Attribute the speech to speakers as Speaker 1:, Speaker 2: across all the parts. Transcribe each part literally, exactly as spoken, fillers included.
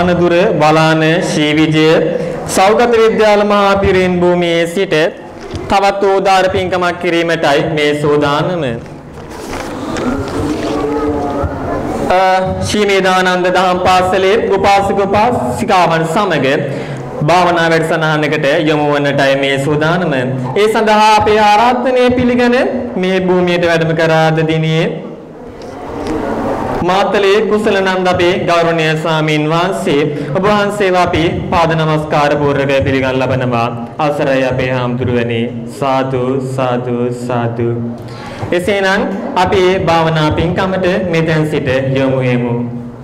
Speaker 1: පානදුර බලාන ශ්‍රී විජය සෞගත විද්‍යාල මහා පිරිවෙන් භූමියේ සිට තවත් උදාර පින්කමක් කිරීමටයි මේ සෝදානම. ශීමේදානන්ද දහම් පාසලේ උපාසක උපාසිකාවන් සමග භාවනා වැඩසටහනකට යොමු වන්නටයි මේ සූදානම. ඒ සඳහා අපේ ආරාධනය පිළිගෙන මේ භූමියට වැඩම කරා අද දිනේ මාතලේ කුසල නන්ද අපේ ගෞරවනීය ස්වාමීන් වහන්සේ ඔබ වහන්සේව අපි පාද නමස්කාර පූර්වක පිළිගන්න ලබනවා. අවසරයි අපේ හාමුදුරුවනේ. සාදු සාදු සාදු. එසේනම් අපි භාවනා පින්කමට මෙතෙන් සිට යොමු වෙමු.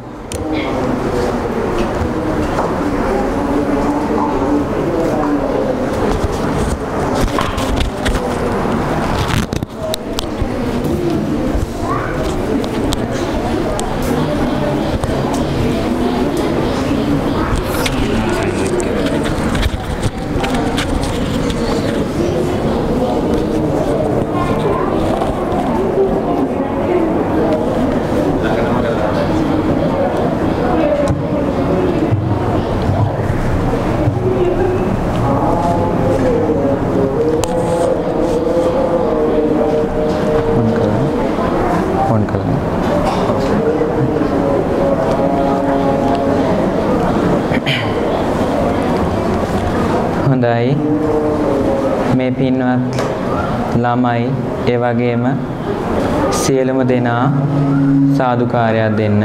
Speaker 1: මේ පින්වත් ළමයි ඒ වගේම සියලුම දෙනා සාදුකාරයක් දෙන්න.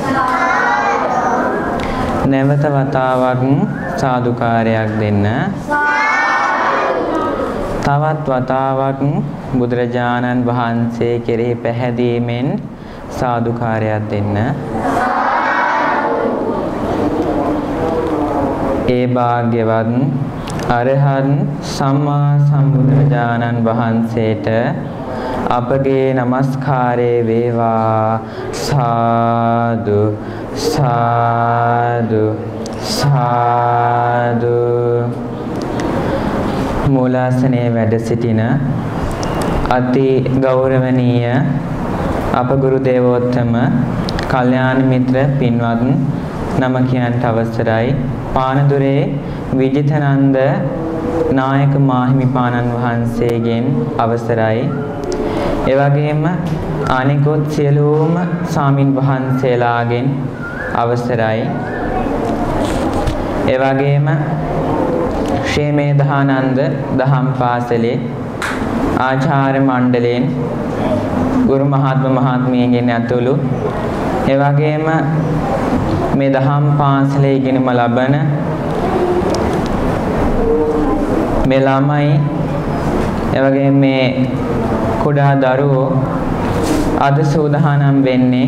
Speaker 1: නැවත වතාවක් සාදුකාරයක් දෙන්න. තවත් වතාවක් බුදුරජාණන් වහන්සේ කෙරෙහි පැහැදීමෙන් සාදුකාරයක් දෙන්න. ඒ භාග්‍යවත් අරහත් සම්මා සම්බුදුරජාණන් වහන්සේට අපගේ নমස්කාරය වේවා. සාදු සාදු සාදු. මූලාසනයේ වැඩ සිටින අති ගෞරවනීය අප ගුරු දේවෝත්තම කල්යාණ මිත්‍ර පින්වත් නම කියන්ට අවසරයි. පානදුරේ විජිතනන්ද නායක මාහිමිපාණන් වහන්සේගෙන් අවසරයි. එවැගේම අනිකුත් සියලුම ස්වාමින් වහන්සේලාගෙන් අවසරයි. එවැගේම ශ්‍රී මේධානන්ද දහම් පාසලේ ආචාර්ය මණ්ඩලයෙන් ගුරු මහත්ම මහත්මියගෙන් ඇතුළු එවැගේම මේ දහම් පාසලේ ඉගෙනීම ලබන මේ ළමයි එවැගේම මේ කුඩා දරුවෝ අද සූදානම් වෙන්නේ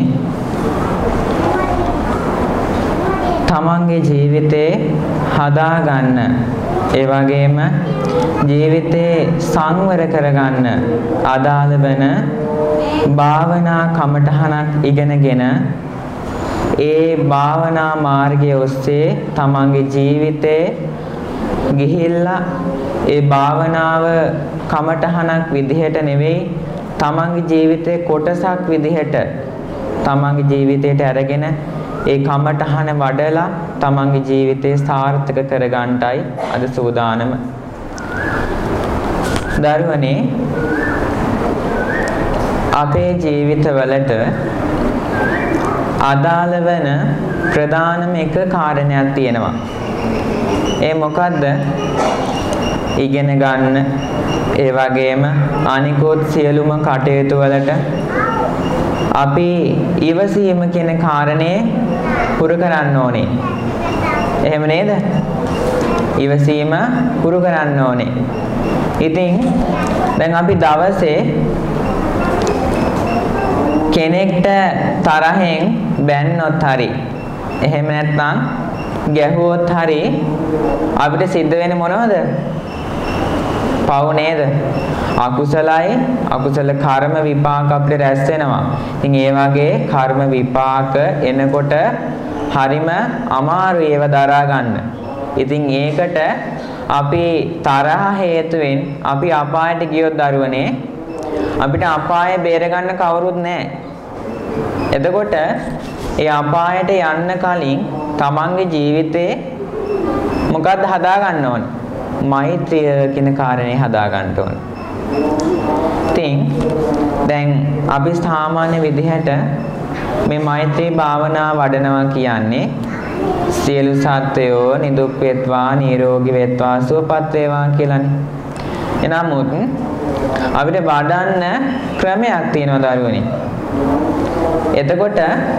Speaker 1: තමන්ගේ ජීවිතේ හදාගන්න ඒ වගේම ජීවිතේ සංවර කරගන්න අදාළ වෙන භාවනා කමඨහනක් ඉගෙනගෙන ඒ භාවනා මාර්ගයේ ඔස්සේ තමන්ගේ ජීවිතේ ගිහිල්ලා ඒ භාවනාව කමඨහනක් විදිහට නෙවෙයි තමන්ගේ ජීවිතේ කොටසක් විදිහට තමන්ගේ ජීවිතයට අරගෙන ඒ කමඨහන වඩලා තමන්ගේ ජීවිතේ සාර්ථක කරගන්නටයි අද සූදානම. දරුවනේ අපේ ජීවිතවලට අදාළ වෙන ප්‍රධානම එක කාරණයක් තියෙනවා. ඒ මොකද්ද? ඉගෙන ගන්න ඒ වගේම අනිකුත් සියලුම කටයුතු වලට අපි ඉවසීම කියන කාරණේ පුරු කරන්න ඕනේ. එහෙම නේද? ඉවසීම පුරු කරන්න ඕනේ. ඉතින් දැන් අපි දවසේ කෙනෙක්ට තරහෙන් බැන්නොත් හරි එහෙම නැත්නම් ගැහුවොත් හරි අපිට සිද්ධ වෙන්නේ මොනවද? පව් නේද? අකුසලයි අකුසල කර්ම විපාක අපිට රැස් වෙනවා. ඉතින් ඒ වගේ කර්ම විපාක එනකොට හරිම අමාරුයි ඒව දරා ගන්න. ඉතින් ඒකට අපි තරහ හේතුවෙන් අපි අපායට ගියොත් දරුවනේ අපිට අපායේ බේර ගන්න කවුරුත් නැහැ. එතකොට ඒ අපායට යන්න කලින් තමන්ගේ ජීවිතේ මොකක්ද හදා ගන්න ඕන? මෛත්‍රිය කියන කාරණේ හදා ගන්න ඕන. ඉතින් දැන් අපි සාමාන්‍ය විදිහට මේ මෛත්‍රී භාවනාව වඩනවා කියන්නේ සියලු සත්වයෝ නිදුක් වෙත්වා නිරෝගී වෙත්වා සුවපත් වේවා කියලානේ. එනමුත් අපිට වඩන්න ක්‍රමයක් තියෙනවා දරුවනේ. එතකොට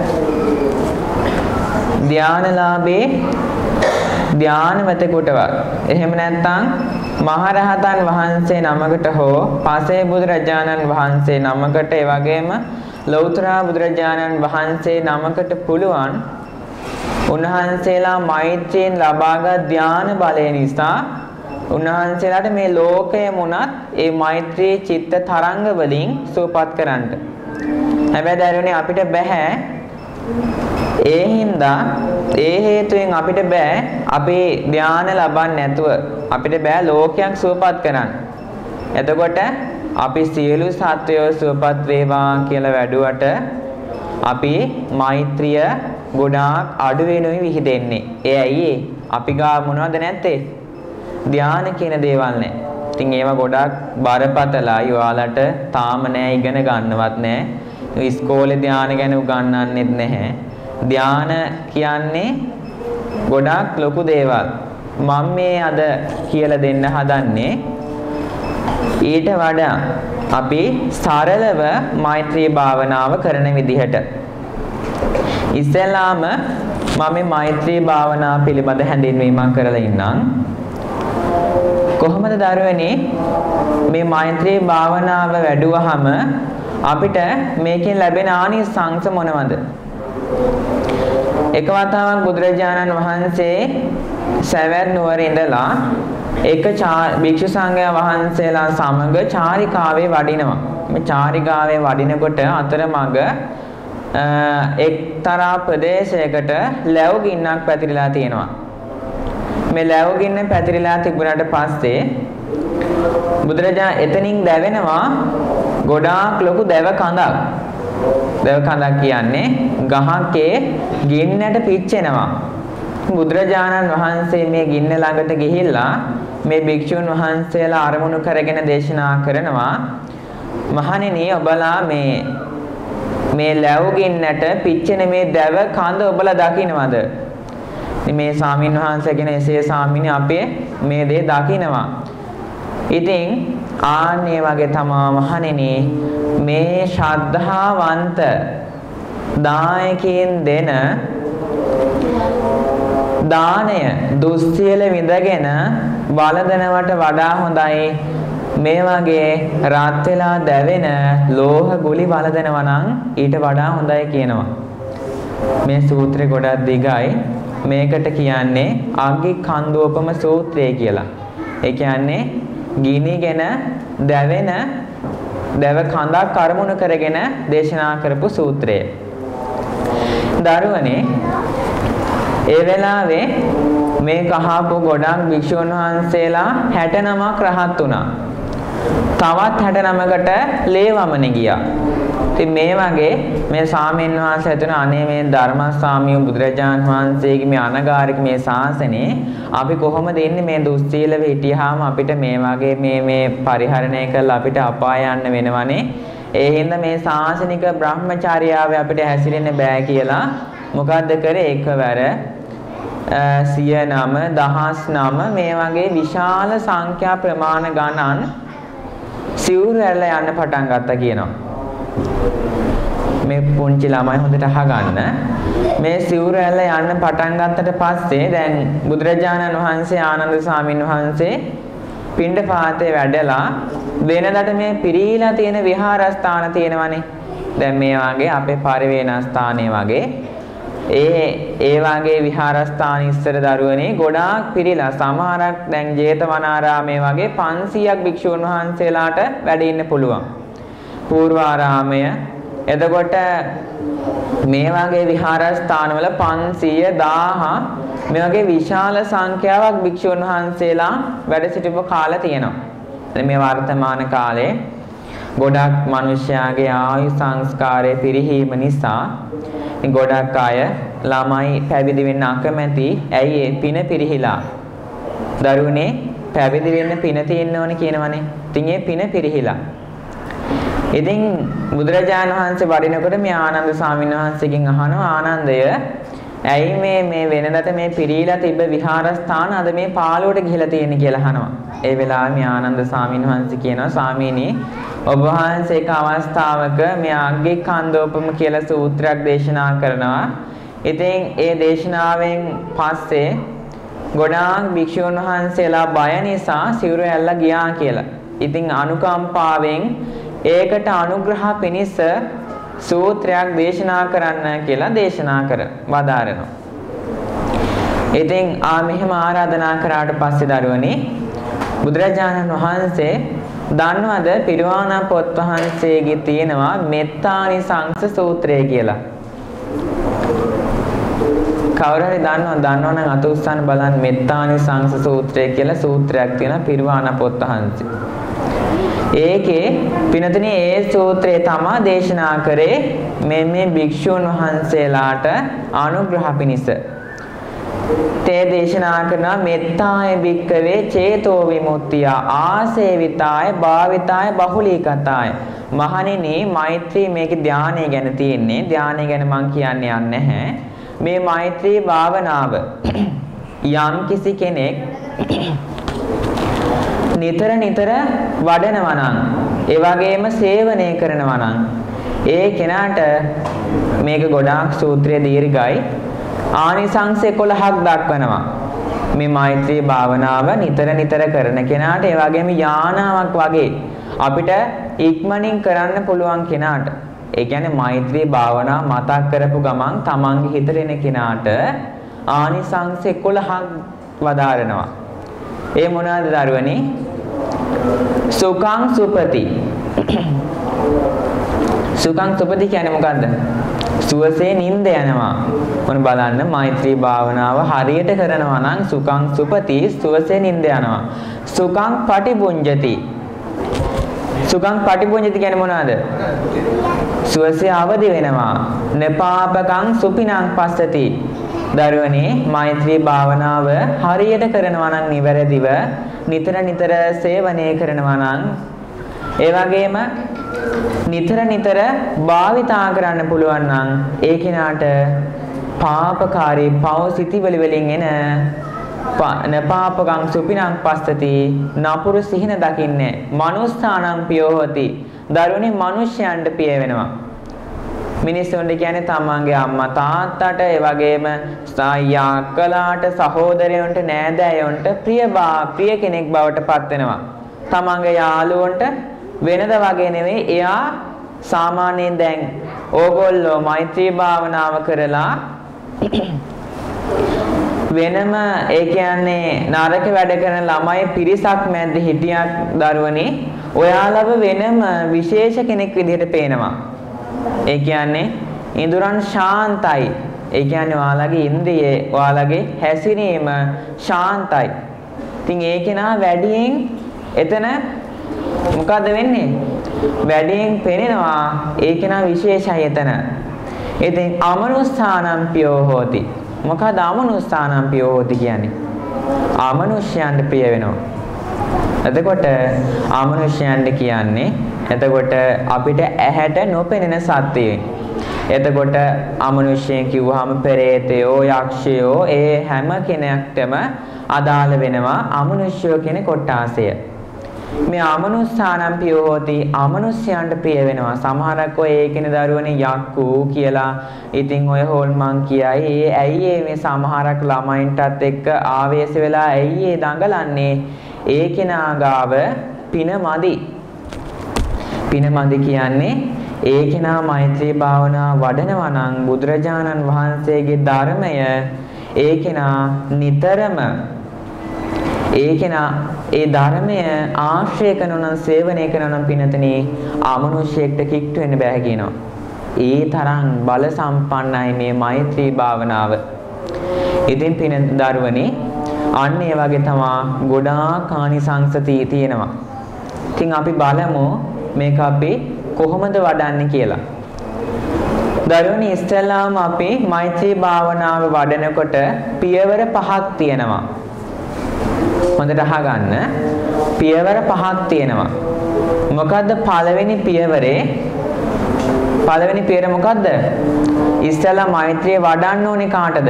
Speaker 1: ධානලාභේ ධානවතෙකුටවත් එහෙම නැත්නම් මහරහතන් වහන්සේ නමකට හෝ පසේ බුදුරජාණන් වහන්සේ නමකට ඒ වගේම ලෞතර බුදුරජාණන් වහන්සේ නමකට පුළුවන් උන්වහන්සේලා මෛත්‍රියෙන් ලබාගත් ධාන බලය නිසා උන්වහන්සේලාට මේ ලෝකය මුණත් ඒ මෛත්‍රී චිත්ත තරංග වලින් සුවපත් කරන්න. හැබැයි දරුවනේ අපිට බෑ ඒ හින්දා ඒ හේතුවෙන් අපිට බෑ අපේ ධානය ලබන්න නැතුව අපිට බෑ ලෝකයක් සුවපත් කරන්න. එතකොට අපි සියලු සත්වයෝ සුවපත් වේවා කියලා වැඩුවට අපි මෛත්‍රිය ගොඩාක් අඩු වෙනුයි විහිදෙන්නේ. ඒ ඇයි අපි ගා මොනවද නැත්තේ? ධානය කියන දේවල් නැහැ. ඉතින් ඒවා ගොඩාක් බරපතලයි. ඔයාලට තාම නෑ ඉගෙන ගන්නවත් නෑ. ඉස්කෝලේ ධානය ගැන උගන්වන්නෙත් නැහැ. ධාන කියන්නේ ගොඩාක් ලොකු දේවල්. මම මේ අද කියලා දෙන්න හදන්නේ ඊට වඩා අපි සරලව මෛත්‍රී භාවනාව කරන විදිහට. ඉස්සෙල්ලාම මම මේ මෛත්‍රී භාවනාව පිළිබඳ හැඳින්වීමක් කරලා ඉන්නම්. කොහොමද දරුවනේ මේ මෛත්‍රී භාවනාව වැඩුවහම අපිට මේකෙන් ලැබෙන ආනිසංස මොනවද? එක වතාවක් බුදුරජාණන් වහන්සේ සවැත් නුවර ඉඳලා එක භික්ෂු සංඝයා වහන්සේලා සමග චාරිකාවේ වඩිනවා. මේ චාරිකාවේ වඩිනකොට අතරමඟ එක්තරා ප්‍රදේශයකට ලැබු ගින්නක් පැතිරිලා තියෙනවා. මේ ලැබු ගින්න පැතිරිලා තිබුණාට පස්සේ බුදුරජාණන් එතනින් දැවෙනවා ගොඩාක් ලොකු දැව කඳක්. දැව කඳක් කියන්නේ ගහකේ ගින්නට පිච්චෙනවා. බුදුරජාණන් වහන්සේ මේ ගින්න ළඟට ගිහිල්ලා මේ භික්ෂුන් වහන්සේලා අරමුණු කරගෙන දේශනා කරනවා, මහණෙනි ඔබලා මේ මේ ලැබු ගින්නට පිච්චෙන මේ දැව කඳ ඔබලා දකින්නවද? මේ ස්වාමීන් වහන්සේ කියන එසේ ස්වාමීනි අපේ මේ දේ දකින්නවා. ඉතින් ආන්නේ වගේ තමා මහණෙනි මේ ශ්‍රද්ධාවන්ත දායකයන් දෙන දානය දුස්සීල විඳගෙන වළඳනවට වඩා හොඳයි මේ වගේ රත් වෙලා දැවෙන ලෝහ ගුලි වළඳනවා නම් ඊට වඩා හොඳයි කියනවා. මේ සූත්‍රය ගොඩක් දිගයි. මේකට කියන්නේ අග්ගි කන්දෝපම සූත්‍රය කියලා. ඒ කියන්නේ ගිනිගෙන දැවෙන දැව කඳක් අරමුණු කරගෙන දේශනා කරපු සූත්‍රය. දරුවනේ ඒ වෙලාවේ මේ කහපු ගොඩක් භික්ෂුන් වහන්සේලා හැට නමක් රහත් වුණා. තවත් හැට නමකට ලේවමන ගියා. ඉතින් මේ වගේ මේ සාමීන් වහන්සේ හිතන අනේ මේ ධර්මස්වාමී බුදුරජාන් වහන්සේගේ මේ අනගාരിക මේ ශාසනේ අපි කොහොමද ඉන්නේ මේ දුස්සීලව හිටියාම අපිට මේ වගේ මේ මේ පරිහරණය කරලා අපිට අපාය යන්න වෙනවනේ. ඒ හින්දා මේ ශාසනික බ්‍රහ්මචාර්යාවේ අපිට හැසිරෙන්න බෑ කියලා මොකද්ද කරේ? එකවර සිය නම දහස් නම මේ වගේ විශාල සංඛ්‍යා ප්‍රමාණ ගණන් සිවුරු ඇරලා යන්න පටන් ගත්තා කියනවා. මේ පුංචි ළමයි හොඳට අහගන්න. මේ සිවුරු ඇරලා යන්න පටන් ගත්තට පස්සේ දැන් බුදුරජාණන් වහන්සේ ආනන්ද ස්වාමීන් වහන්සේ පිණ්ඩපාතේ වැඩලා වෙනදට මේ පිරීලා තියෙන විහාරස්ථාන තියෙනවනේ. දැන් මේ වගේ අපේ පරිවේනස්ථානයේ වගේ ඒ ඒ වගේ විහාරස්ථාන ඉස්සර දරුවනේ ගොඩාක් පිරීලා සමහරක් දැන් ජේතවනාරාමේ වගේ පන්සීයක් භික්ෂුන් වහන්සේලාට වැඩ ඉන්න පුළුවන්. පූර්වාරාමය එතකොට මේ වගේ විහාරස්ථානවල පන්සීය දාහ මේ වගේ විශාල සංඛ්‍යාවක් භික්ෂුන් වහන්සේලා වැඩ සිටපු කාල තියෙනවා. මේ වර්තමාන කාලේ ගොඩක් මිනිස්යාගේ ආයු සංස්කාරයේ පිරිහීම නිසා ගොඩක් අය ළමයි පැවිදි වෙන්න අකමැති. ඇයි ඒ පින පිරිහිලා. දරුවනේ පැවිදි වෙන්න පින තියෙන්න ඕනේ කියනවනේ. ඉතින් ඒ පින පිරිහිලා. ඉතින් බුදුරජාණන් වහන්සේ වඩිනකොට මේ ආනන්ද ස්වාමීන් වහන්සේගෙන් අහනවා ආනන්දය ඇයි මේ මේ වෙනදට මේ පිරීලා තිබ්බ විහාරස්ථාන අද මේ පාළුවට ගිහිලා තියෙන්නේ කියලා අහනවා. ඒ වෙලාවේ මේ ආනන්ද ස්වාමීන් වහන්සේ කියනවා ස්වාමීනි ඔබ වහන්සේ එක අවස්ථාවක මේ අග්ගේ කන්දෝපම කියලා සූත්‍රයක් දේශනා කරනවා. ඉතින් ඒ දේශනාවෙන් පස්සේ ගොඩාක් භික්ෂුන් වහන්සේලා බය නිසා සිවුරු ඇල්ලලා ගියා කියලා. ඉතින් අනුකම්පාවෙන් ඒකට අනුග්‍රහ පිණිස සූත්‍රයක් දේශනා කරන්න කියලා දේශනා කර වදාරනවා. ඉතින් ආ මෙහෙම ආරාධනා කරාට පස්සේ දරුවනේ බුදුරජාණන් වහන්සේ දන්නවද පිරිවානා පොත් වහන්සේගේ තියෙනවා මෙත්තානිසංස සූත්‍රය කියලා. කවුරු හරි දන්නවද? දන්නවනම් අත උස්සන්න බලන්න මෙත්තානිසංස සූත්‍රය කියලා සූත්‍රයක් තියෙනවා පිරිවානා පොත් වහන්සේ. ඒකේ පිනතනේ ඒ සූත්‍රය තමයි දේශනා කරේ මේ මේ භික්ෂුන් වහන්සේලාට අනුග්‍රහ පිණිස. තේ දේශනා කරන මෙත්තාය භික්කවේ චේතෝ විමුක්තිය ආසේවිතාය භාවිතාය බහුලීකතාය. මහණෙනි මෛත්‍රී මේකේ ධානය ගැන තියෙන්නේ. ධානය ගැන මම කියන්න යන්නේ නැහැ. මේ මෛත්‍රී භාවනාව යම් කිසි කෙනෙක් නිතර නිතර වඩනවා නම් ඒ වගේම සේවනය කරනවා නම් ඒ කෙනාට මේක ගොඩාක් සූත්‍රයේ දීර්ඝයි ආනිසංස එකොළහක් දක්වනවා. මේ මෛත්‍රී භාවනාව නිතර නිතර කරන කෙනාට ඒ වගේම යානාවක් වගේ අපිට ඉක්මනින් කරන්න පුළුවන් කෙනාට ඒ කියන්නේ මෛත්‍රී භාවනා මතක් කරපු ගමන් තමන්ගේ හිතට එන කෙනාට ආනිසංස එකොළහක් වදාරනවා. ඒ මොනවාද දරුවනේ? සුඛං සුපති. සුඛං සුපති කියන්නේ මොකද්ද? සුවසේ නිින්ද යනවා. මොන බලන්න මෛත්‍රී භාවනාව හරියට කරනවා නම් සුඛං සුපති සුවසේ නිින්ද යනවා. සුඛං පටිභුඤ්ජති. සුඛං පටිභුඤ්ජති කියන්නේ මොනවාද? සුවසේ අවදි වෙනවා. නපාපකං සුපිනං පස්සති. දරුවනේ මෛත්‍රී භාවනාව හරියට කරනවා නම් නිවැරදිව නිතර නිතර සේවනය කරනවා නම් ඒ වගේම නිතර නිතර භාවිතා කරන්න පුළුවන් නම් ඒ කෙනාට පාපකාරී පව සිතිවිලි වලින් එන නපාපකං සුපිනං පස්සති නපුරු සිහින දකින්නේ මනුස්සානම් පියෝහති. දරුවනේ මිනිස්යන්ට පිය වෙනවා. මිනිස්සුන්ට කියන්නේ තමන්ගේ අම්මා තාත්තට ඒ වගේම සායියා අක්කලාට සහෝදරයන්ට නෑදෑයන්ට ප්‍රියබා ප්‍රිය කෙනෙක් බවට පත් වෙනවා. තමන්ගේ යාළුවන්ට වෙනද වගේ නෙවෙයි එයා සාමාන්‍යයෙන් දැන් ඕගොල්ලෝ මෛත්‍රී භාවනාව කරලා වෙනම ඒ කියන්නේ නරක වැඩ කරන ළමයි පිරිසක් මැද්ද හිටියක් දරුවනේ ඔයාලව වෙනම විශේෂ කෙනෙක් විදිහට පේනවා. ඒ කියන්නේ ඉඳුරන් ශාන්තයි. ඒ කියන්නේ ඔයාලගේ ඉන්ද්‍රියේ ඔයාලගේ හැසිරීම ශාන්තයි. ඉතින් ඒක නා වැඩියෙන් එතන මොකද වෙන්නේ? වැඩියෙන් පේනවා ඒක නා විශේෂයි එතන. ඉතින් අමනුස්සානම් පියෝ හෝති. මොකද අමනුස්සානම් පියෝ හෝති කියන්නේ? අමනුෂ්‍යයන්ට ප්‍රිය වෙනවා. එතකොට අමනුෂ්‍යයන්ට කියන්නේ එතකොට අපිට ඇහැට නොපෙනෙන සත්‍යය. එතකොට අමනුෂ්‍යයන් කිව්වහම පෙරේතයෝ යක්ෂයෝ ඒ හැම කෙනෙක්ටම අදාළ වෙනවා අමනුෂ්‍යයෝ කියන කොටාසය. මේ අමනුස්සානම් පියෝ හෝති අමනුෂ්‍යයන්ට ප්‍රිය වෙනවා. සමහරක් ඔය ඒකනේ දරුවනේ යක්කු කියලා ඉතින් ඔය හොල්මන් කියයි ඒ ඇයි මේ සමහරක් ළමයින්ටත් එක්ක ආවේශ වෙලා ඇයි ඒ දඟලන්නේ? ඒ කෙනා ගාව පින මදි. පින මදි කියන්නේ ඒ කෙනා මෛත්‍රී භාවනා වඩනවා නම් බුදුරජාණන් වහන්සේගේ ධර්මය ඒ කෙනා නිතරම ඒ කෙනා ඒ ධර්මය ආශ්‍රය කරනවා නම් සේවනය කරනවා නම් පිනතනේ අමනුෂ්‍යයෙක්ට කිට්ටු වෙන්න බෑ කියනවා. ඒ තරම් බල සම්පන්නයි මේ මෛත්‍රී භාවනාව. ඉතින් පින දරුවනේ අන්න ඒ වගේ තමා ගොඩාක් ආනිසංස තියෙනවා. ඉතින් අපි බලමු මේක අපි කොහොමද වඩන්නේ කියලා. දරුවනි ඉස්සෙල්ලාම අපි මෛත්‍රී භාවනාව වඩනකොට පියවර පහක් තියෙනවා. හොඳට අහගන්න. පියවර පහක් තියෙනවා. මොකද්ද පළවෙනි පියවරේ? පළවෙනි පියවර මොකද්ද? ඉස්සෙල්ලා මෛත්‍රිය වඩන්න ඕනේ කාටද?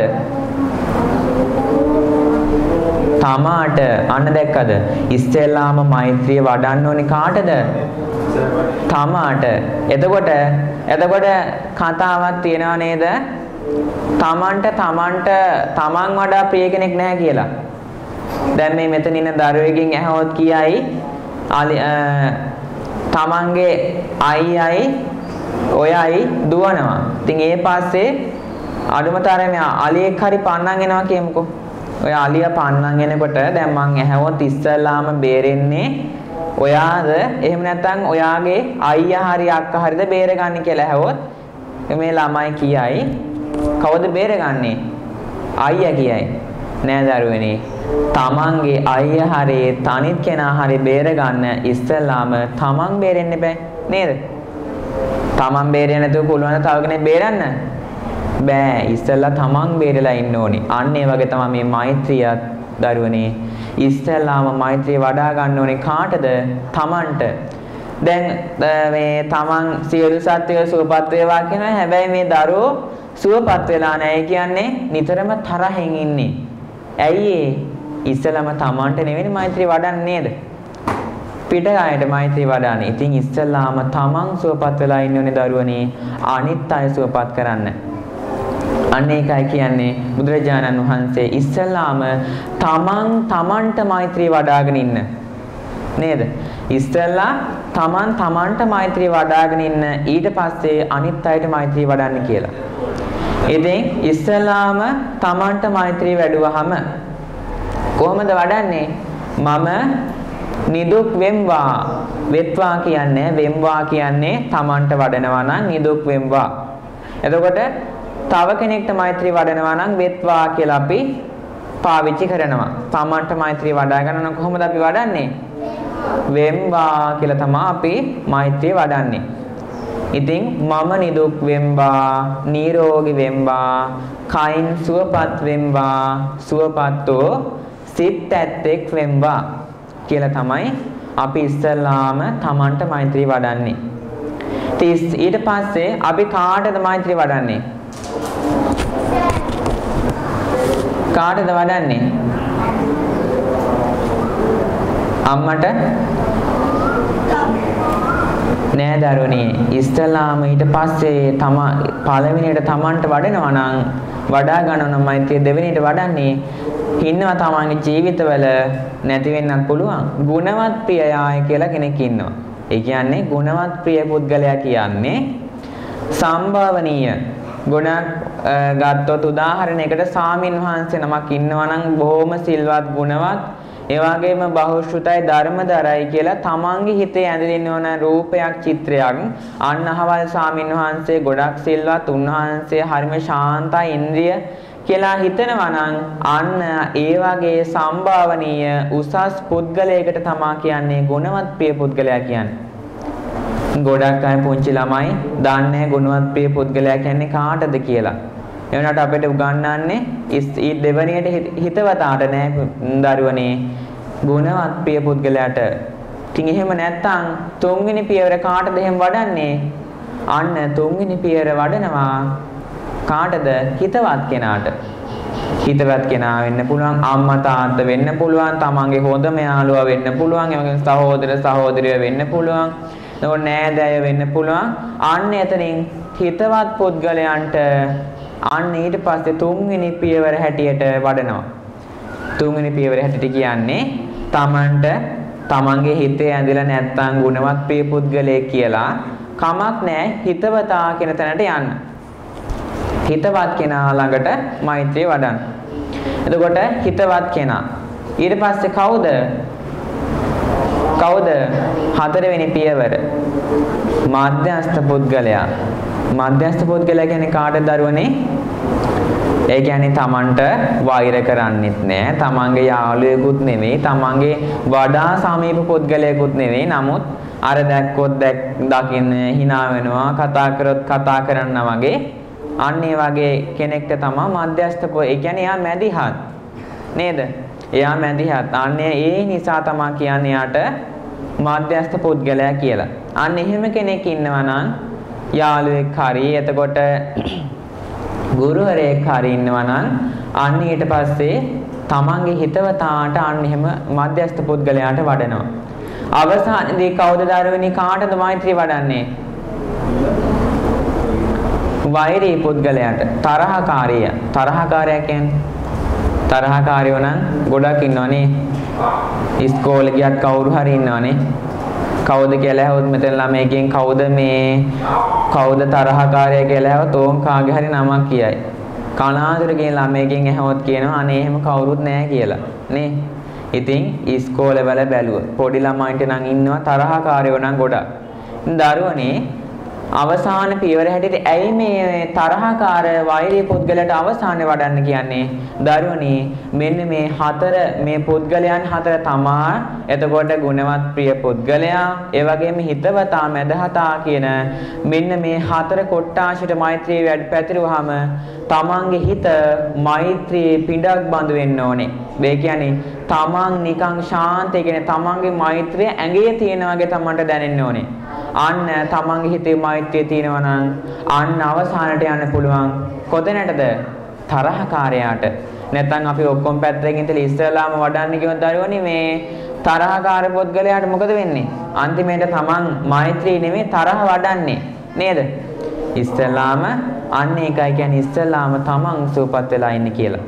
Speaker 1: තමාට. අන්න දැක්කද? ඉස්සෙල්ලාම මෛත්‍රිය වඩන්න ඕනේ කාටද? තමාට. එතකොට එතකොට කතාවක් තියනවා නේද? තමන්ට තමන්ට තමන් වඩා ප්‍රිය කෙනෙක් නැහැ කියලා. දැන් මේ මෙතන ඉන්න දරුවෙකින් ඇහුවොත් කියයි තමන්ගේ අයියයි ඔයයි දුවනවා. ඉතින් ඒ පස්සේ අඩුම තරමේ අලියෙක් හරි පන්නන් එනවා කියමුකෝ. ඔය අලියා පන්නන් එනකොට දැන් මං ඇහුවොත් ඉස්සල්ලාම බේරෙන්නේ ඔයාද එහෙම නැත්නම් ඔයාගේ අයියා හරි අක්කා හරිද බේරගන්නේ කියලා ඇහුවොත් මේ ළමයි කියයි කවුද බේරගන්නේ? අයියා කියයි. නෑ දරුවනේ. තමන්ගේ අයියා හරි තනිත් කෙනා හරි බේරගන්න ඉස්සල්ලාම තමන් බේරෙන්න බෑ නේද? තමන් බේරෙන්නේ නැතුව පුළුවන් තව කෙනෙක් බේරන්න බෑ. ඉස්සල්ලා තමන් බේරලා ඉන්න ඕනි. අන්න ඒ වගේ තමයි මේ මෛත්‍රියත් දරුවනේ. ඉස්සල්ලාම මෛත්‍රිය වඩා ගන්න ඕනේ කාටද? තමන්ට. දැන් මේ තමන් සියලු සත්වයෝ සුවපත් වේවා කියනවා. හැබැයි මේ දරුවෝ සුවපත් වෙලා නැහැ කියන්නේ නිතරම තරහෙන් ඉන්නේ. ඇයි ඒ? ඉස්සල්ලාම තමන්ට නෙවෙයි මෛත්‍රිය වඩන්නේ නේද? පිටායට මෛත්‍රී වඩානේ. ඉතින් ඉස්සල්ලාම තමන් සුවපත් වෙලා ඉන්න ඕනේ දරුවනේ. අනිත් අය සුවපත් කරන්න. අන්න ඒකයි කියන්නේ බුදුරජාණන් වහන්සේ ඉස්සල්ලාම තමන් තමන්ට මෛත්‍රී වඩාගෙන ඉන්න. නේද? ඉස්සල්ලා තමන් තමන්ට මෛත්‍රී වඩාගෙන ඉන්න. ඊට පස්සේ අනිත් අයට මෛත්‍රී වඩන්න කියලා. ඉතින් ඉස්සල්ලාම තමන්ට මෛත්‍රී වැඩුවාම කොහොමද වඩන්නේ? මම නිදුක් වෙම්වා. වෙත්වා කියන්නේ වෙම්වා කියන්නේ තමන්ට වඩනවා නම් නිදුක් වෙම්වා. එතකොට තව කෙනෙක්ට මෛත්‍රී වඩනවා නම් වෙත්වා කියලා අපි පාවිච්චි කරනවා. තමන්ට මෛත්‍රී වඩා ගන්න නම් කොහොමද අපි වඩන්නේ? වෙම්වා කියලා තමයි අපි මෛත්‍රී වඩන්නේ. ඉතින් මම නිදුක් වෙම්වා, නිරෝගී වෙම්වා, කයින් සුවපත් වෙම්වා, සුවපත්ෝ සිත් ඇත්තෙක් වෙම්වා කියලා තමයි අපි ඉස්සල්ලාම තමන්ට මෛත්‍රී වඩන්නේ. ඊට පස්සේ අපි කාටද මෛත්‍රී වඩන්නේ? කාටද වඩන්නේ? අම්මට? නෑ දරුවනේ. ඉස්සල්ලාම ඊට පස්සේ තම පළවෙනියට තමන්ට වඩනවා නම් වඩා ගන්න මෛත්‍රිය දෙවෙනියට වඩන්නේ ඉන්නවා තමන්ගේ ජීවිතවල නැති වෙන්නත් පුළුවන්. ගුණවත් ප්‍රියයාය කියලා කෙනෙක් ඉන්නවා. ඒ කියන්නේ ගුණවත් ප්‍රිය පුද්ගලයා කියන්නේ සම්භාවනීය. ගුණ ගත්තොත් උදාහරණයකට සාමින් වහන්සේ නමක් ඉන්නවා නම් බොහොම සිල්වත් ගුණවත් ඒ වගේම බහුශ්‍රුතයි ධර්මදරයි කියලා තමන්ගේ හිතේ ඇඳෙන්න ඕන රූපයක් චිත්‍රයක් අන්න අහවල් සාමින් වහන්සේ ගොඩක් සිල්වත් උන්වහන්සේ හරිම ශාන්තයි ඉන්ද්‍රිය කියලා හිතනවා නම් අන්න ඒ වගේ සම්භාවනීය උසස් පුද්ගලයෙකුට තමා කියන්නේ ගුණවත් ප්‍රිය පුද්ගලයා කියන්නේ. ගොඩක් අය පුංචි ළමයි දන්නේ ගුණවත් ප්‍රිය පුද්ගලයා කියන්නේ කාටද කියලා. ඒ වුණාට අපිට උගන්වන්නේ ඊ දෙවණියට හිතවතාට නෑ දරුවනේ ගුණවත් ප්‍රිය පුද්ගලයාට. ඉතින් එහෙම නැත්තම් තුන්වෙනි පියවර කාටද එහෙම වඩන්නේ? අන්න තුන්වෙනි පියවර වඩනවා කාටද? හිතවත් කෙනාට. හිතවත් කෙනා වෙන්න පුළුවන්, අම්මා තාත්තා වෙන්න පුළුවන්, තමන්ගේ හොඳම යාළුවා වෙන්න පුළුවන්, ඒ වගේම සහෝදර සහෝදරිය වෙන්න පුළුවන්, එතකොට නෑදෑය වෙන්න පුළුවන්. අන්න එතනින් හිතවත් පුද්ගලයන්ට අන්න ඊට පස්සේ තුන්වෙනි පියවර හැටියට වඩනවා. තුන්වෙනි පියවර හැටියට කියන්නේ තමන්ට තමන්ගේ හිතේ ඇඳිලා නැත්තම් ගුණවත් ප්‍රිය පුද්ගලයෙක් කියලා කමක් නෑ හිතවතා කියන තැනට යන්න. හිතවත් කෙනා ළඟට මෛත්‍රිය වඩන්න. එතකොට හිතවත් කෙනා. ඊට පස්සේ කවුද? කවුද? හතරවෙනි පියවර. මධ්‍යස්ථ පුද්ගලයා. මධ්‍යස්ථ පුද්ගලයා කියන්නේ කාටද දරුවනේ? ඒ කියන්නේ තමන්ට වෛර කරන්නෙත් නෑ, තමන්ගේ යාළුවෙකුත් නෙමෙයි, තමන්ගේ වඩා සමීප පුද්ගලයෙකුත් නෙමෙයි. නමුත් අර දැක්කොත් දැක් දකින්නේ hina වෙනවා කතා කරොත් කතා කරනවා වගේ අන්න ඒ වගේ කෙනෙක්ට තමයි මධ්‍යස්ථ පො ඒ කියන්නේ එයා මැදිහත් නේද? එයා මැදිහත්. අන්න ඒ නිසා තමයි කියන්නේ යාට මධ්‍යස්ථ පුද්ගලයා කියලා. අන්න එහෙම කෙනෙක් ඉන්නවා නම් යාළුවෙක් හරි එතකොට ගුරුවරයෙක් හරි ඉන්නවා නම් අන්න ඊට පස්සේ තමන්ගේ හිතවතාට අන්න එහෙම මධ්‍යස්ථ පුද්ගලයාට වඩනවා. අවසානයේදී කවුද දරුවනි කාටද මෛත්‍රී වඩන්නේ? වෛරී පුද්ගලයාට. තරහකාරිය. තරහකාරයා කියන්නේ තරහකාරයෝ නම් ගොඩක් ඉන්නවනේ. ඉස්කෝලේ ගියත් කවුරු හරි ඉන්නවනේ. කවුද කියලා ඇහුවොත් මෙතන ළමයිගෙන් කවුද මේ කවුද තරහකාරයා කියලා ඇහුවොත් ඕම් කාගේ හරි නමක් කියයි. කනාදුරකින් ළමයිගෙන් ඇහුවොත් කියනවා අනේ එහෙම කවුරුත් නැහැ කියලා. නේ? ඉතින් ඉස්කෝලේ වල බැලුවා. පොඩි ළමයින්ට නම් ඉන්නවා තරහකාරයෝ නම් ගොඩක්. දරුවනේ අවසාන පියවර හැටියට ඇයි මේ තරහකාර වෛරී පුද්ගලයාට අවසානයේ වඩන්න කියන්නේ? දරුවනි මෙන්න මේ හතර මේ පුද්ගලයන් හතර තමා එතකොට ගුණවත් ප්‍රිය පුද්ගලයා ඒ වගේම හිතවතා මැදහතා කියන මෙන්න මේ හතර කොට්ටාශයට මෛත්‍රී වැඩ පැතිරුවාම තමන්ගේ හිත මෛත්‍රී පිඬක් බඳු වෙන්න ඕනේ. ඒ කියන්නේ තමන් නිකන් ශාන්ත ඒ කියන්නේ තමන්ගේ මෛත්‍රිය ඇඟේ තියෙන වගේ තමන්ට දැනෙන්න ඕනේ. අන්න තමන්ගේ හිතේ මෛත්‍රිය තියෙනවා නම් අන්න අවසානට යන්න පුළුවන් කොතැනටද? තරහකාරයාට. නැත්නම් අපි ඔක්කොම පැත්තකින් ඉඳලා ඉස්සෙල්ලාම වඩන්න කියොත් දරුවනි මේ තරහකාර පුද්ගලයාට මොකද වෙන්නේ? අන්තිමේට තමන් මෛත්‍රී නෙමෙයි තරහ වඩන්නේ නේද? ඉස්සෙල්ලාම අන්න ඒකයි කියන්නේ ඉස්සෙල්ලාම තමන් සූපත් වෙලා ඉන්නේ කියලා.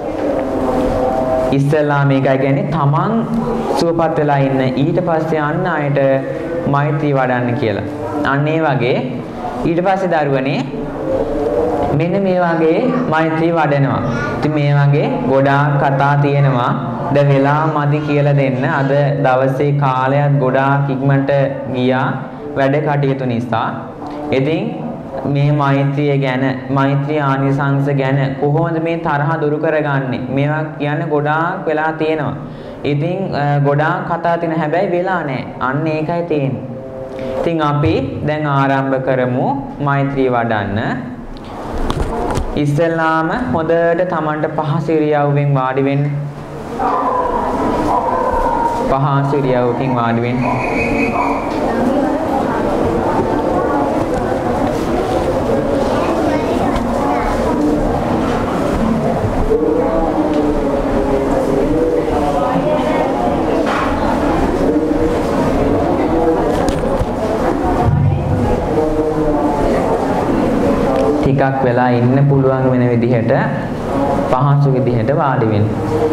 Speaker 1: ඉස්සෙල්ලාම ඒකයි කියන්නේ තමන් සූපත් වෙලා ඉන්න ඊට පස්සේ අන්න ආයට මෛත්‍රී වඩන්න කියලා. අන්න ඒ වගේ ඊට පස්සේ දරුවනේ මෙන්න මේ වගේ මෛත්‍රී වඩනවා. ඉතින් මේ වගේ ගොඩාක් කතා තියෙනවා. ද වෙලා මදි කියලා දෙන්න. අද දවසේ කාලයක් ගොඩාක් ඉක්මනට ගියා වැඩ කටයුතු නිසා. ඉතින් මේ මෛත්‍රිය ගැන මෛත්‍රී ආනිසංස ගැන කොහොමද මේ තරහ දුරු කරගන්නේ? මේවා කියන්නේ ගොඩාක් වෙලා තියෙනවා. ඉතින් ගොඩාක් කතා තියෙන හැබැයි වෙලා නැහැ. අන්න ඒකයි තියෙන්නේ. ඉතින් අපි දැන් ආරම්භ කරමු මෛත්‍රී වඩන්න. ඉස්සෙල්ලාම හොඳට Tamanට පහසු ඉරියව්වෙන් වාඩි වෙන්න. පහසු ඉරියව්වකින් වාඩි වෙන්න. ටිකක් වෙලා ඉන්න පුළුවන් වෙන විදිහට පහසු විදිහට වාඩි වෙන්න.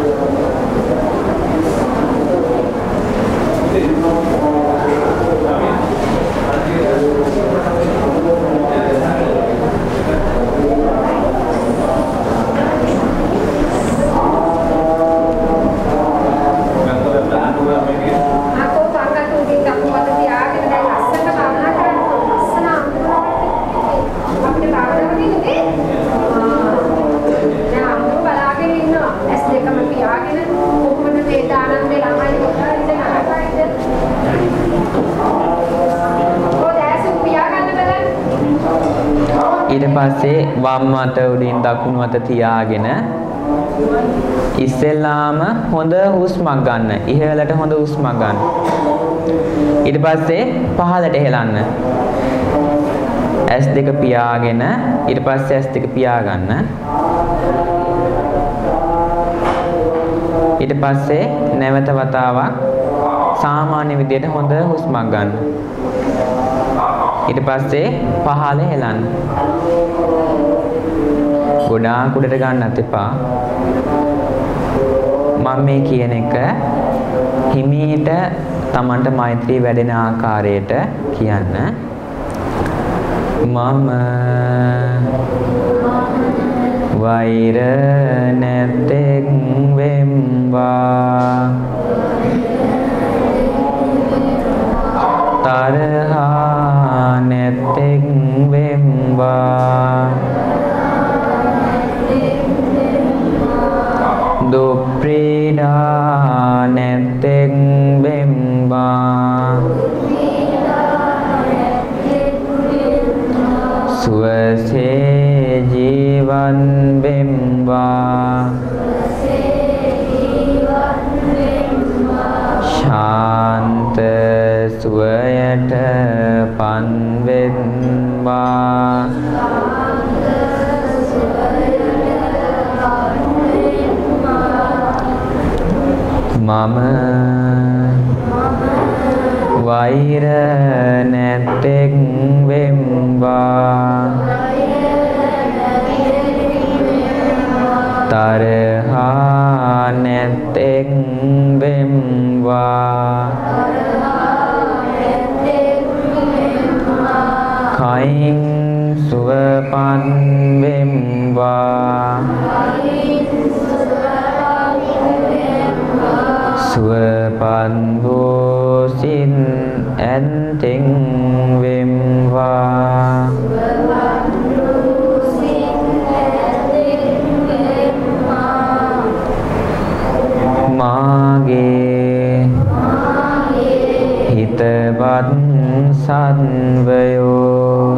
Speaker 1: ඊට පස්සේ වම් අත උඩින් දකුණු අත තියාගෙන ඉස්සෙල්ලාම හොඳ හුස්මක් ගන්න. ඉහළට හොඳ හුස්මක් ගන්න. ඊට පස්සේ පහළට හෙලන්න. ඇස් දෙක පියාගෙන ඊට පස්සේ ඇස් දෙක පියාගන්න. ඊට පස්සේ නැවත වතාවක් සාමාන්‍ය විදිහට හොඳ හුස්මක් ගන්න. ඊට පස්සේ පහළ හෙලන්න. ගොඩාක් උඩට ගන්නත් එපා. මම මේ කියන එක හිමීට Tamanට මෛත්‍රී වැඩෙන ආකාරයට කියන්න. මම වෛර නැතෙක් වෙම්වා තරහා නැතෙක් වෙම්වා දුප්පීඩා නැතෙක් වෙම්වා pan bên ba mama vaira netek vemba tarha netek vemba khaing suvapan vemba suvapan vô sin an tịnh vemba mage hitavat sanvayo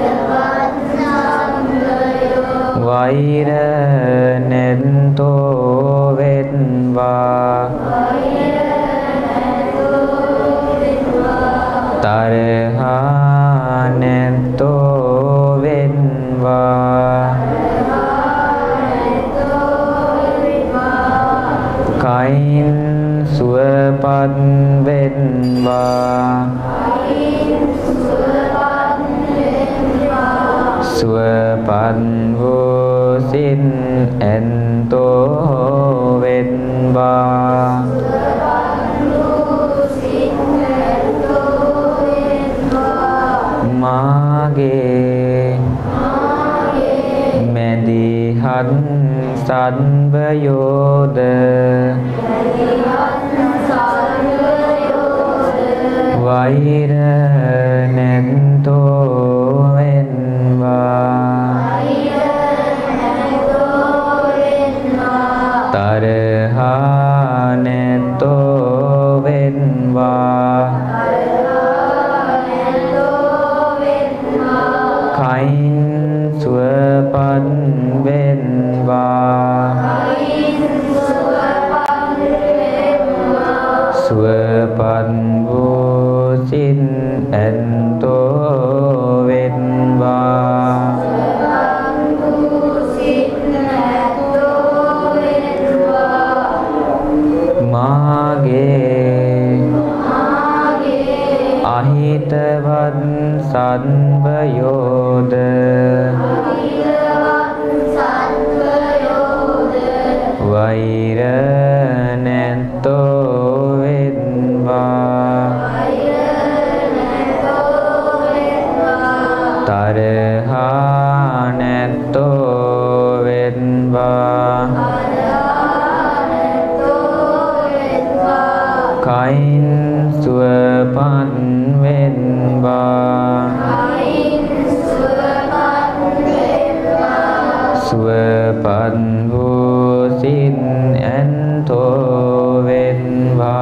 Speaker 1: vaira nento vedva tarha nento vedva kain suapat vedva suapat vô sin ento vedva mage medihat sanvayoda vaira nento venva tarha nento venva khain suapan venva suapan vô sin ento venva mage ahitavat sanvayoda vaira nento vedva tarha nento vedva kain suapan venva suapan vô sin ento venva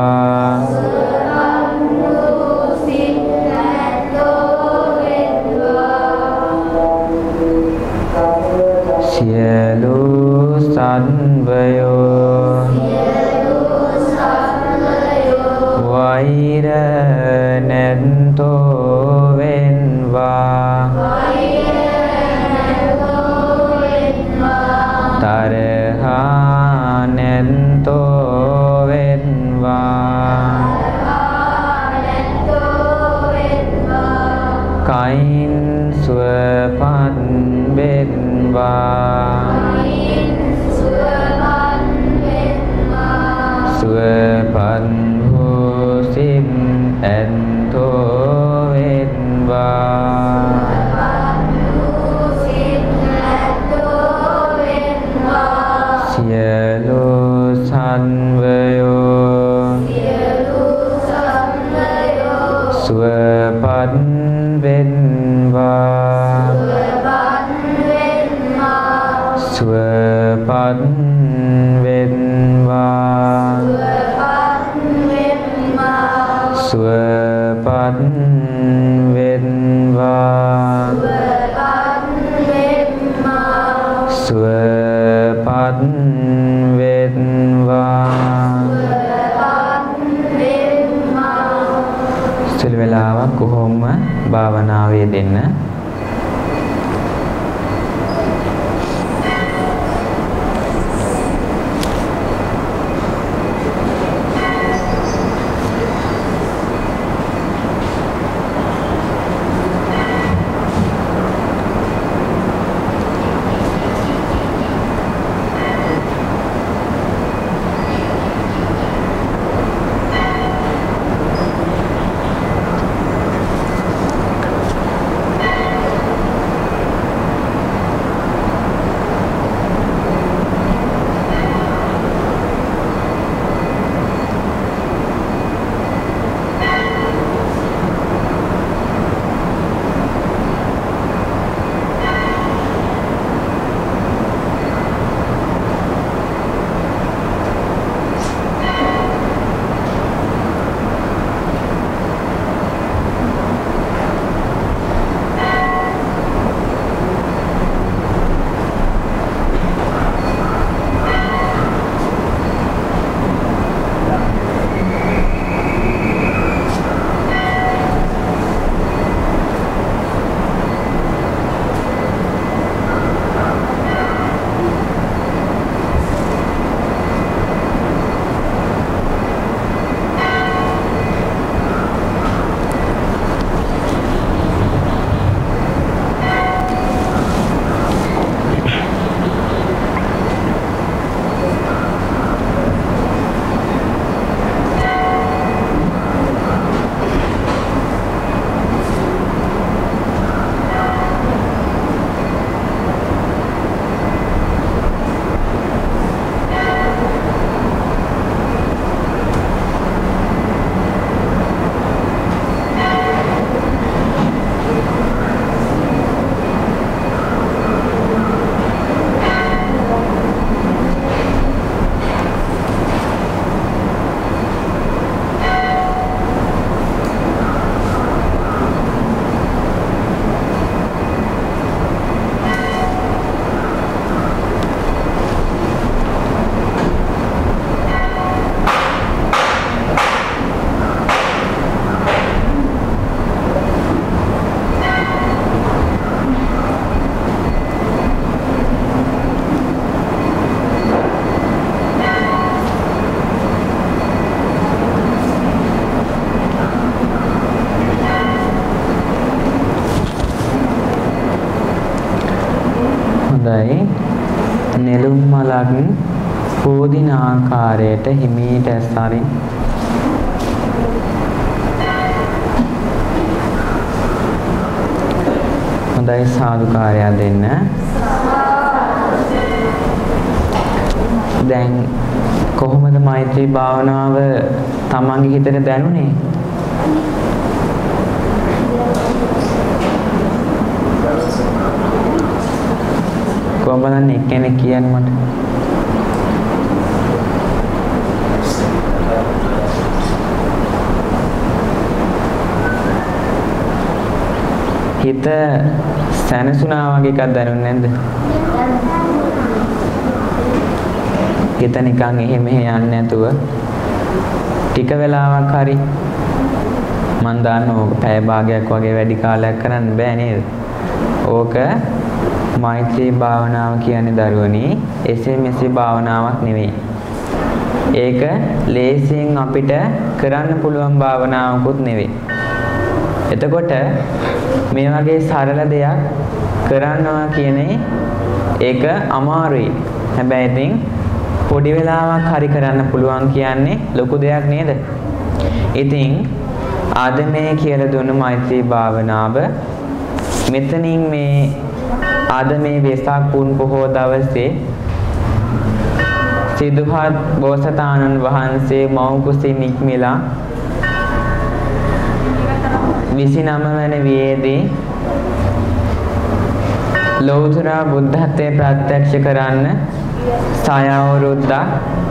Speaker 1: sielu sanvayo vaira nento venva tarha nento venva kain suapan venva suapan vô sin ento venva sielu sanvayo suapan venva suapan venva suapan venva suapan venva Silvelawa kuhoma භාවනාවේ දෙන්න. නෙළුම් මලක් පෝදින ආකාරයට හිමීට ඇස්සරින් හොඳයි සාදුකාරයක් දෙන්න. දැන් කොහොමද මෛත්‍රී භාවනාව තමන්ගේ හිතට දැනුනේ? කොහොමද එක්කෙනෙක් කියන්නේ මට? හිත සැනසුණා වගේ එකක් දැනුන්නේ නැද්ද? හිත නිකන් එහෙ මෙහෙ යන්නේ නැතුව ටික වෙලාවක් හරි මන් දන්නවා ඕක පැය භාගයක් වගේ වැඩි කාලයක් කරන්න බෑ නේද? ඕක මෛත්‍රී භාවනාව කියන්නේ දරුවනි එසේ මෙසේ භාවනාවක් නෙවෙයි. ඒක ලේසියෙන් අපිට කරන්න පුළුවන් භාවනාවකුත් නෙවෙයි. එතකොට මේ වගේ සරල දෙයක් කරනවා කියන්නේ ඒක අමාරුයි. හැබැයි ඉතින් පොඩි වෙලාවක් හරි කරන්න පුළුවන් කියන්නේ ලොකු දෙයක් නේද? ඉතින් අද මේ කියලා දුන්න මෛත්‍රී භාවනාව මෙතනින් මේ අද මේ වෙසක් පුන් පොහෝ දවසේ සිදුහත් බෝසතාණන් වහන්සේ මව් කුසින් නික්මිලා විසිනම වන වියේදී ලෞතර බුද්ධත්වයේ ප්‍රත්‍යක්ෂ කරන්න සය අවුරුද්දක්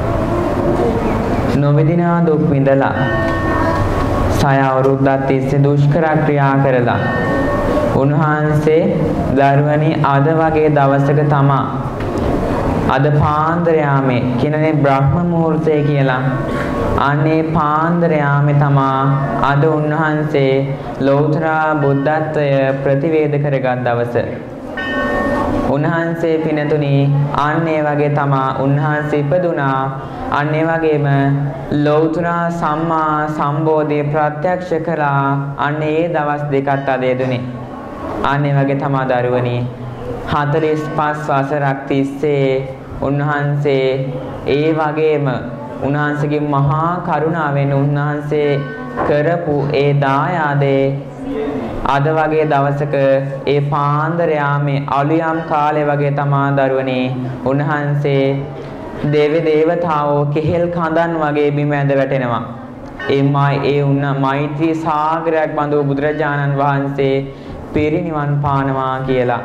Speaker 1: නොවිදිනා දුක් විඳලා සය අවුරුද්දක් තිස්සේ දුෂ්කර ක්‍රියා කරලා උන්වහන්සේ දරුවනි අද වගේ දවසක තමා අද පාන්දර යාමේ කියනනේ බ්‍රහ්ම මුහුර්තය කියලා අනේ පාන්දර යාමේ තමා අද උන්වහන්සේ ලෞතර බුද්ධත්වය ප්‍රතිවේද කරගත් දවස. උන්වහන්සේ පිනතුනි අන්න ඒ වගේ තමා උන්වහන්සේ ඉපදුනා. අන්න ඒ වගේම ලෞතර සම්මා සම්බෝධිය ප්‍රත්‍යක්ෂ කළා. අන්න ඒ දවස් දෙකත් අද යෙදුනේ. අන්න ඒ වගේ තමා දරුවනි හතළිස් පස් වසරක් තිස්සේ උන්වහන්සේ ඒ වගේම උන්වහන්සේගේ මහා කරුණාවෙන් උන්වහන්සේ කරපු ඒ දායාදේ අද වගේ දවසක ඒ පාන්දර යාමේ අලුයම් කාලේ වගේ තමා දරුවනි උන්වහන්සේ දේව දේවතාවෝ කෙහෙල් කඳන් වගේ බිම ඇඳ වැටෙනවා. එමයි ඒ උන්න මෛත්‍රී සාගරයක් බඳු බුදුරජාණන් වහන්සේ පිරිනිවන් පානවා කියලා.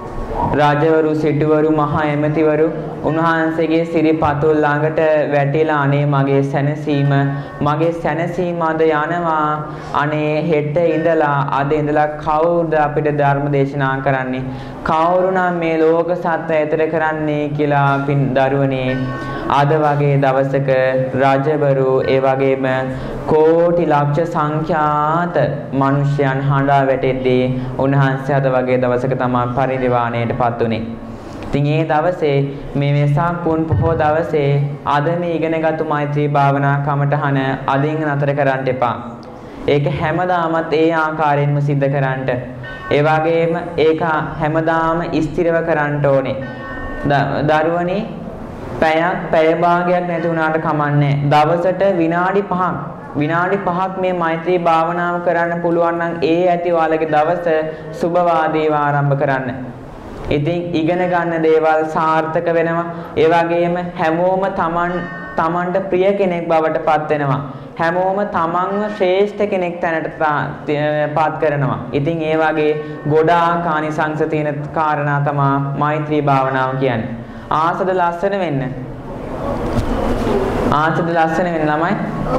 Speaker 1: රජවරු සිටුවරු මහා එමෙතිවරු උන්වහන්සේගේ සිරිපතුල් ළඟට වැටිලා අනේ මගේ සැනසීම මගේ සැනසීම අද යනවා. අනේ හෙට ඉඳලා අද ඉඳලා කවුරුද අපිට ධර්ම දේශනා කරන්නේ, කවුරු නම් මේ ලෝක සත්‍ය ඇතර කරන්නේ කියලා පින් දරුවනේ අද වගේ දවසක රජවරු ඒ වගේම කෝටි ලක්ෂ සංඛ්‍යාත මිනිසයන් හඬා වැටෙද්දී උන්වහන්සේ අද වගේ දවසක තමයි පරිනිර්වාණයටපත් උනේ. ඉතින් ඒ දවසේ මේ වෙසක් පුන් පොහොය දවසේ අද මේ ඉගෙනගත්තු මෛත්‍රී භාවනා කමටහන අදින් නතර කරන්න එපා. ඒක හැමදාමත් ඒ ආකාරයෙන්ම සිද්ධ කරන්න. ඒ වගේම ඒක හැමදාම ස්ථිරව කරන්න ඕනේ. දරුවනි පැයක් පැය භාගයක් නැති වුණාට කමන්නේ. දවසට විනාඩි පහක් විනාඩි පහක් මේ මෛත්‍රී භාවනාව කරන්න පුළුවන් නම් ඒ ඇති ඔයාලගේ දවස සුබවාදීව ආරම්භ කරන්න. ඉතින් ඉගෙන ගන්න දේවල් සාර්ථක වෙනවා. ඒ වගේම හැමෝම තමන් තමන්ට ප්‍රිය කෙනෙක් බවට පත් වෙනවා. හැමෝම තමන්ව ශ්‍රේෂ්ඨ කෙනෙක් තැනට පත් කරනවා. ඉතින් ඒ වගේ ගොඩාක් ආනිසංස තියෙන කාරණා තමයි මෛත්‍රී භාවනාව කියන්නේ. ආසද ලස්සන වෙන්න. ආසද ලස්සන වෙන්න ළමයි.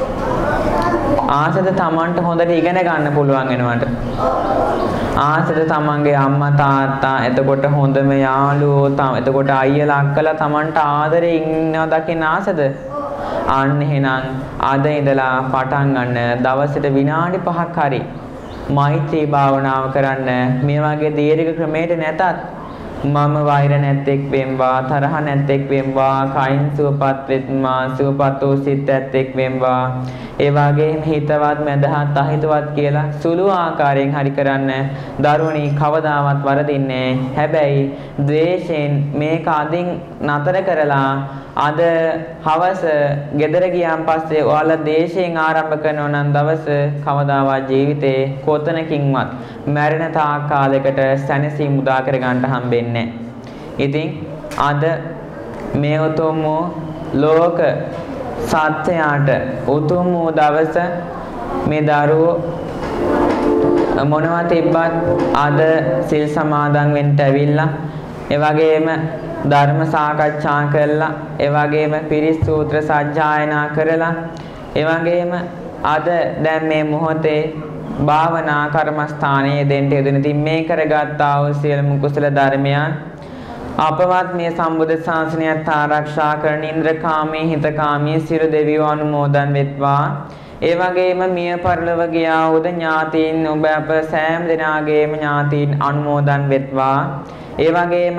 Speaker 1: ආසද තමන්ට හොඳට ඉගෙන ගන්න පුළුවන් වෙනවට. ආසද තමන්ගේ අම්මා තාත්තා එතකොට හොඳම යාළුවෝ එතකොට අයියලා අක්කලා තමන්ට ආදරේ ඉන්නවා දකින්න ආසද? අන්න එහෙනම් අද ඉඳලා පටන් ගන්න දවසට විනාඩි පහක් හරි මෛත්‍රී භාවනාව කරන්න. මේ වගේ දීර්ඝ ක්‍රමයකට නැතත් මම වෛර නැත්තෙක් වෙම්වා, තරහ නැත්තෙක් වෙම්වා, කයින් සුවපත් වෙත්මා, සුවපත් වූ සිත ඇත්තෙක් වෙම්වා. ඒ වගේම හිතවත් මැදහත් අහිතවත් කියලා සුළු ආකාරයෙන් හරි කරන්න. දරුවනි කවදාවත් වරදින්නේ. හැබැයි ද්වේෂයෙන් මේක අදින් නතර කරලා අද හවස ගෙදර ගියාන් පස්සේ ඔයාලා දේශයෙන් ආරම්භ කරනවා නම් දවස කවදාවත් ජීවිතේ කොතනකින්වත් මැරෙන තාක් කාලයකට සැනසීම උදා කර ගන්නට හම්බෙන්නේ නැහැ. ඉතින් අද මේ උතුම් ලෝක සත්‍යයට උතුම් වූ දවස මේ දරුවෝ මොනවා තිබ්බත් අද සිල් සමාදන් වෙන්න ඇවිල්ලා ඒ වගේම ධර්ම සාකච්ඡා කරලා ඒ වගේම පිරිස් සූත්‍ර සජ්ජායනා කරලා ඒ වගේම අද දැන් මේ මොහොතේ භාවනා කර්මස්ථානයේ දෙන්න යෙදෙන ඉතින් මේ කරගත්තා වූ සියලුම කුසල ධර්මයන් අපවත් මේ සම්බුද්ධ ශාසනයත් ආරක්ෂා කරන ඉන්ද්‍රකාමී හිතකාමී සියලු දෙවියෝ අනුමෝදන් වෙත්වා. ඒ වගේම මිය පරලොව ගියා වූ ඥාතීන් ඔබ අප සෑම දිනාගේම ඥාතීන් අනුමෝදන් වෙත්වා. ඒ වගේම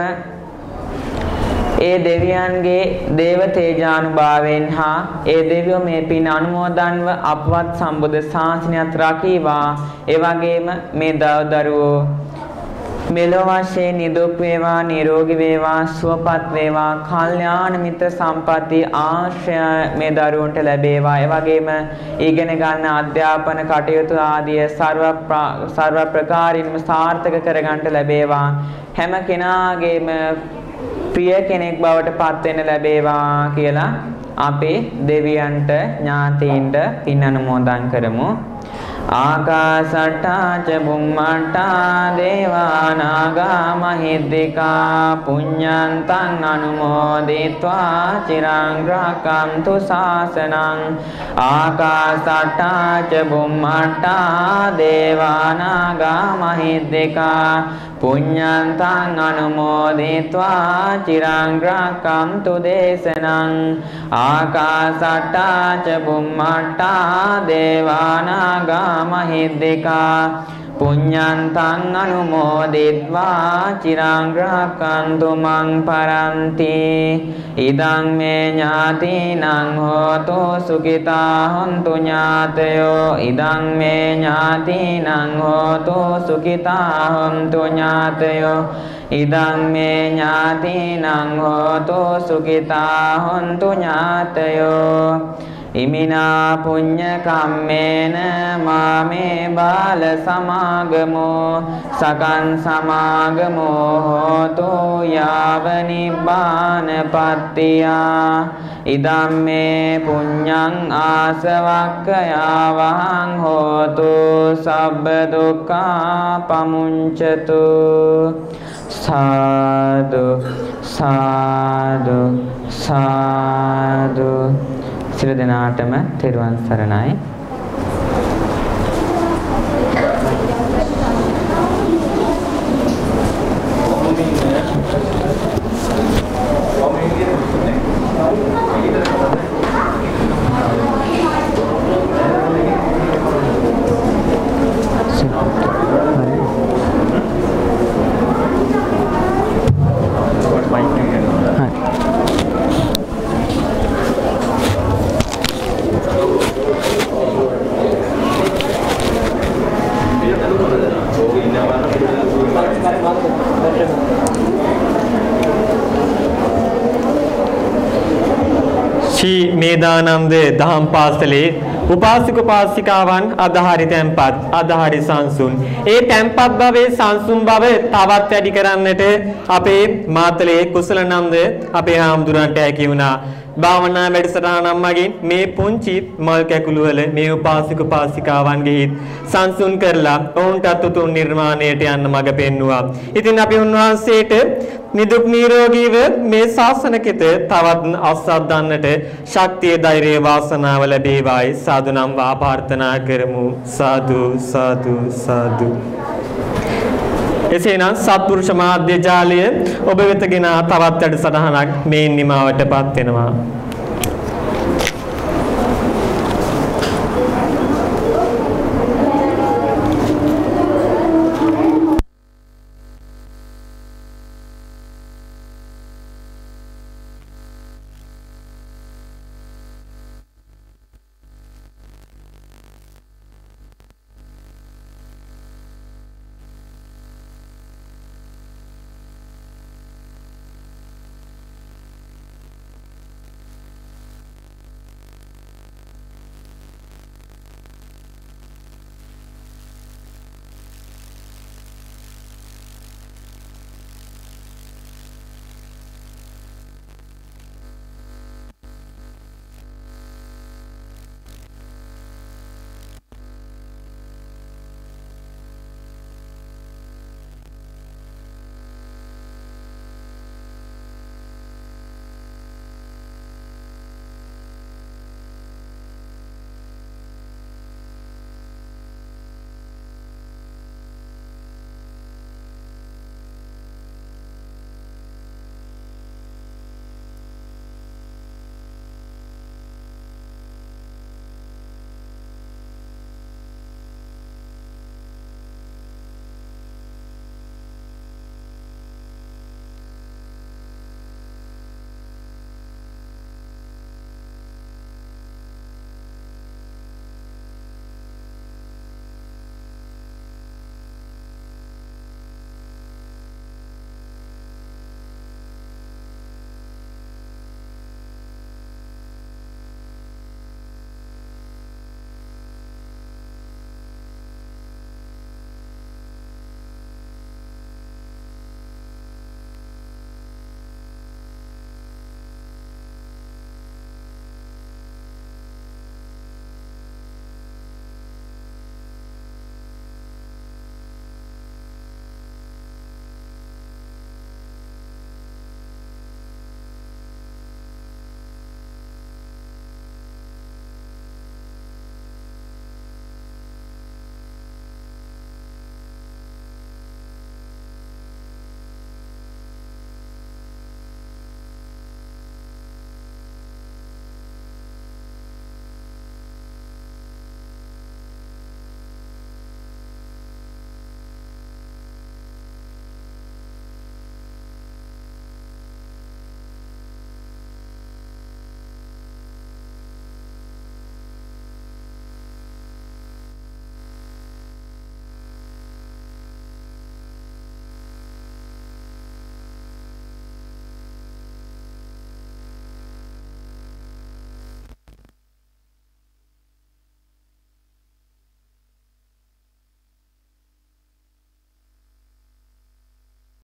Speaker 1: ඒ දෙවියන්ගේ දේව තේජානුභාවයෙන් හා ඒ දෙවියෝ මේ පින් අනුමෝදන්ව අපවත් සම්බුද්ධ ශාසනයත් රැකීවා. ඒ වගේම මේ දරුවෝ මෙලොව වශයෙන් නිදුක් වේවා, නිරෝගී වේවා, සුවපත් වේවා, කල්යාණ මිත්‍ර සම්පatti ආශ්‍රය මේ දරුවන්ට ලැබේවා. ඒ වගේම ඉගෙන ගන්න අධ්‍යාපන කටයුතු ආදී ਸਰව ਸਰව ප්‍රකාරින්ම සාර්ථක කරගන්නට ලැබේවා. හැම කෙනාගේම ප්‍රිය කෙනෙක් බවට පත් වෙන්න ලැබේවා කියලා අපේ දෙවියන්ට ඥාතීන්ට පින් අනුමෝදන් කරමු. ආකාසට්ටා ච බුම්මට්ටා දේවා නාග මහිද්దికා පුඤ්ඤන්තං අනුමෝදිत्वा චිරං රක්ඛන්තු ශාසනං ආකාසට්ටා ච බුම්මට්ටා දේවා නාග මහිද්దికා පුඤ්ඤන්තං අනුමෝදිत्वा චිරං රක්ඛන්තු දේශනං ආකාසට්ටා ච බුම්මට්ටා දේවා නාග මහිද්దికා පුඤ්ඤන්තං අනුමෝදිत्वा චිරං රක්ඛන්තු මං පරන්ති ඉදං මේ ඥාතිනං හෝතු සුඛිතා හොන්තු ඥාතයෝ ඉදං මේ ඥාතිනං හෝතු සුඛිතා හොන්තු ඥාතයෝ ඉදං මේ ඥාතිනං හෝතු සුඛිතා හොන්තු ඥාතයෝ ඉමිනා පුඤ්ඤ කම්මේන මාමේ බාල සමාගමෝ සකං සමාගමෝ හෝතු යාව නිබ්බාන පත්තියා ඉදම් මේ පුඤ්ඤං ආසවක්ඛයා වහං හෝතු සබ්බ දුක්ඛා පමුංචතු සාදු සාදු සාදු සියලු දෙනාටම තෙරුවන් සරණයි.
Speaker 2: ශ්‍රී මේදානන්ද දහම් පාසලේ උපාසක උපාසිකාවන් අදහරි තැන්පත් අදහරි සංසුන් ඒ තැන්පත් භවයේ සංසුන් භව තවත් වැඩි කරන්නට අපේ මාතලේ කුසල නන්ද අපේ හාමුදුරන්ට හැකි වුණා. භාවනා වැඩසටහනක් මගින් මේ පුංචි මල් කැකුළු වල මේ උපාසක උපාසිකාවන්ගේ හිත් සංසුන් කරලා ඔවුන්ටත් උතුම් නිර්මාණයට යන්න මඟ පෙන්වුවා. ඉතින් අපි උන්වහන්සේට නිදුක් නිරෝගීව මේ ශාසන කෙත තවත් අස්වද්දන්නට ශක්තිය ධෛර්යය වාසනාව ලැබේවායි සාදු නම් වාපාර්ථනා කරමු. සාදු සාදු සාදු. එසේනම් සත්පුරුෂ මාධ්‍ය ජාලය ඔබ වෙත ගෙන තවත් වැඩසටහනක් මේ නිමාවටපත් වෙනවා.